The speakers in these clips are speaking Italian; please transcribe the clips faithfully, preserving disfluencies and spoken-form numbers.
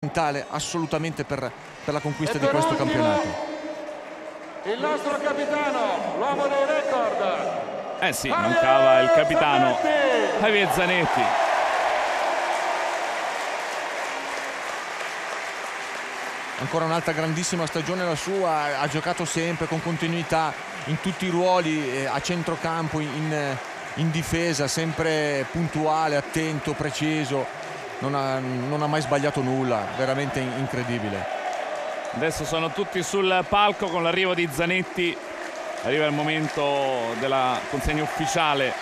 fondamentale assolutamente per, per la conquista di questo campionato. Il nostro capitano, l'uomo dei record. Eh sì, mancava il capitano Javier Zanetti. Ancora un'altra grandissima stagione la sua, ha giocato sempre con continuità in tutti i ruoli, eh, a centrocampo, in, in difesa, sempre puntuale, attento, preciso, non ha, non ha mai sbagliato nulla, veramente incredibile. Adesso sono tutti sul palco con l'arrivo di Zanetti, arriva il momento della consegna ufficiale.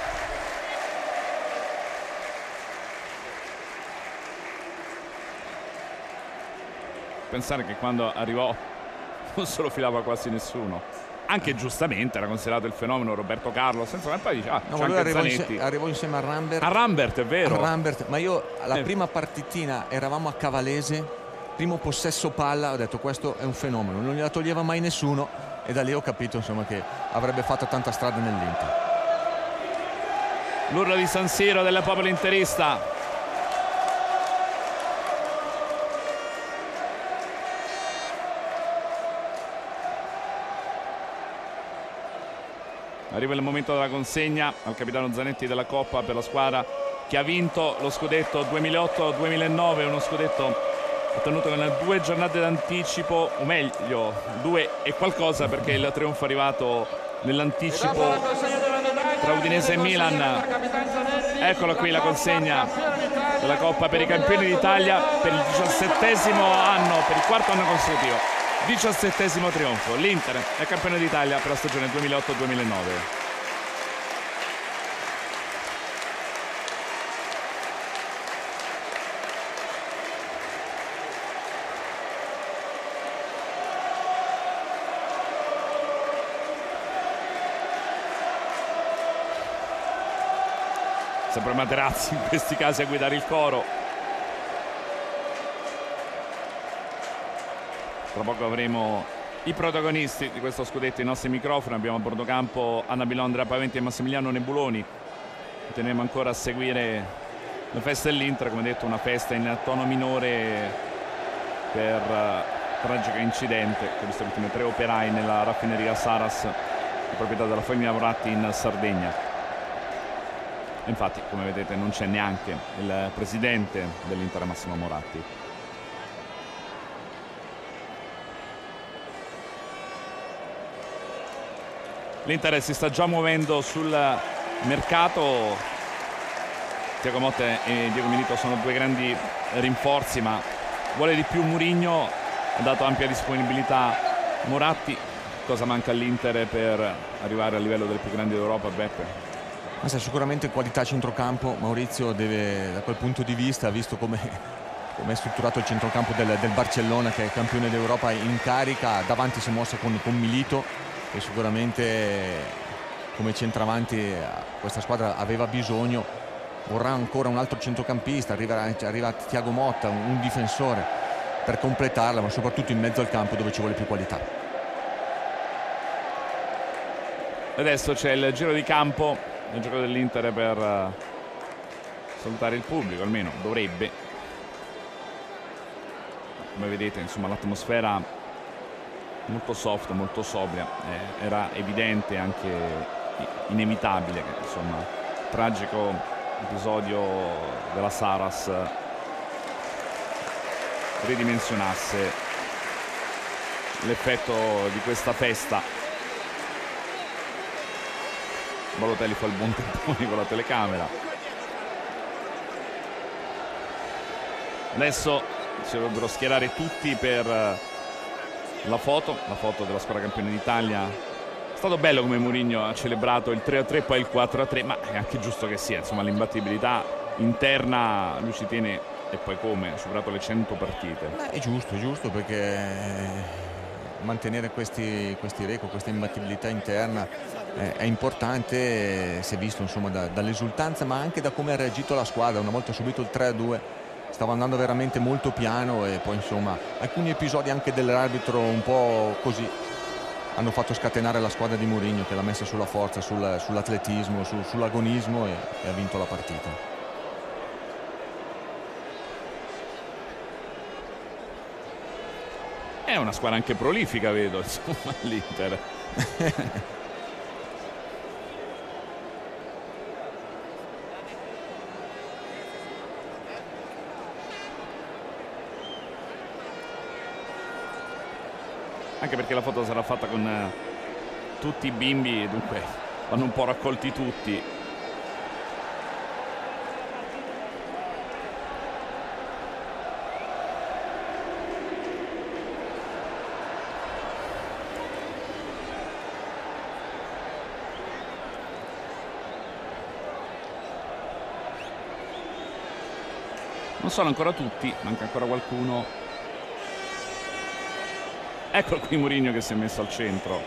Pensare che quando arrivò non se lo filava quasi nessuno, anche giustamente era considerato il fenomeno Roberto Carlos, senza che poi dice ah, no, c'è anche arrivò, Zanetti. insieme, arrivò insieme a Rambert. A Rambert, è vero. A Rambert, ma io la eh. prima partitina eravamo a Cavalese, primo possesso palla, ho detto questo è un fenomeno, non gliela toglieva mai nessuno e da lì ho capito insomma che avrebbe fatto tanta strada nell'Inter. L'urlo di San Siro del popolo interista. Arriva il momento della consegna al capitano Zanetti della Coppa per la squadra che ha vinto lo scudetto duemilaotto duemilanove, uno scudetto ottenuto con due giornate d'anticipo, o meglio due e qualcosa, perché il trionfo è arrivato nell'anticipo tra Udinese e Milan. Eccola qui la consegna della Coppa per i campioni d'Italia per il diciassettesimo anno, per il quarto anno consecutivo. diciassettesimo trionfo, l'Inter è campione d'Italia per la stagione duemilaotto duemilanove. Sempre Materazzi in questi casi a guidare il coro. Tra poco avremo i protagonisti di questo scudetto, i nostri microfoni. Abbiamo a bordo campo Anna Bilò, Andrea Paventi e Massimiliano Nebuloni. Continuiamo ancora a seguire la festa dell'Inter, come detto una festa in tono minore per uh, tragico incidente che ha visto le ultime tre operai nella raffineria Saras, di proprietà della famiglia Moratti in Sardegna. Infatti, come vedete, non c'è neanche il presidente dell'Inter, Massimo Moratti. L'Inter si sta già muovendo sul mercato. Thiago Motta e Diego Milito sono due grandi rinforzi, ma vuole di più Mourinho, ha dato ampia disponibilità Moratti. Cosa manca all'Inter per arrivare al livello delle più grandi d'Europa, Beppe? Ma sai, sicuramente qualità a centrocampo. Maurizio deve, da quel punto di vista, visto come come è strutturato il centrocampo del, del Barcellona, che è campione d'Europa in carica, davanti si è mossa con, con Milito, che sicuramente come centravanti questa squadra aveva bisogno. Vorrà ancora un altro centrocampista, arriva, arriva Thiago Motta, un, un difensore per completarla, ma soprattutto in mezzo al campo dove ci vuole più qualità. Adesso c'è il giro di campo nel gioco dell'Inter per uh, salutare il pubblico, almeno dovrebbe. Come vedete, insomma, l'atmosfera molto soft, molto sobria, eh, era evidente, anche inevitabile che insomma tragico episodio della Saras ridimensionasse l'effetto di questa festa. Balotelli fa il buon tempone con la telecamera. Adesso si dovrebbero schierare tutti per la foto, la foto della squadra campione d'Italia. È stato bello come Mourinho ha celebrato il tre a tre, poi il quattro a tre, ma è anche giusto che sia, insomma, l'imbattibilità interna lui ci tiene, e poi come, ha superato le cento partite. Beh, è giusto, è giusto, perché mantenere questi, questi record, questa imbattibilità interna eh, è importante. Si è visto insomma da, dall'esultanza, ma anche da come ha reagito la squadra. Una volta subito il tre a due stava andando veramente molto piano, e poi insomma alcuni episodi anche dell'arbitro un po' così hanno fatto scatenare la squadra di Mourinho, che l'ha messa sulla forza, sul, sull'atletismo, sul, sull'agonismo, e, e ha vinto la partita. È una squadra anche prolifica, vedo, insomma, l'Inter. Anche perché la foto sarà fatta con eh, tutti i bimbi e dunque vanno un po' raccolti tutti. Non sono ancora tutti, manca ancora qualcuno. Eccolo qui Mourinho che si è messo al centro.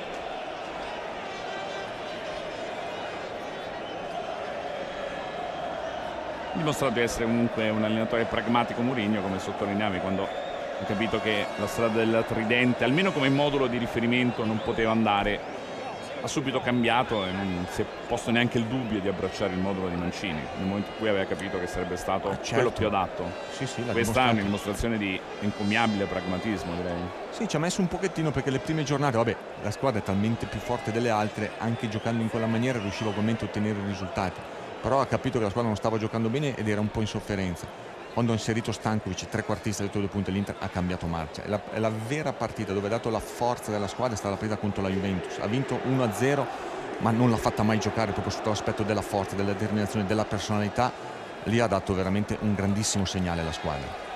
Dimostrato di essere comunque un allenatore pragmatico Mourinho, come sottolineavi quando ha capito che la strada del tridente, almeno come modulo di riferimento, non poteva andare. Ha subito cambiato e non si è posto neanche il dubbio di abbracciare il modulo di Mancini nel momento in cui aveva capito che sarebbe stato ah, certo. quello più adatto. Sì, sì, questa dimostrato. È una dimostrazione di encomiabile pragmatismo, direi. Sì, ci ha messo un pochettino, perché le prime giornate, vabbè, la squadra è talmente più forte delle altre, anche giocando in quella maniera riusciva ugualmente a ottenere i risultati, però ha capito che la squadra non stava giocando bene ed era un po' in sofferenza. Quando ha inserito Stankovic, trequartista del due punti, l'Inter ha cambiato marcia. È la, è la vera partita dove ha dato la forza della squadra, è stata la partita contro la Juventus. Ha vinto uno a zero, ma non l'ha fatta mai giocare proprio sotto l'aspetto della forza, della determinazione, della personalità. Lì ha dato veramente un grandissimo segnale alla squadra.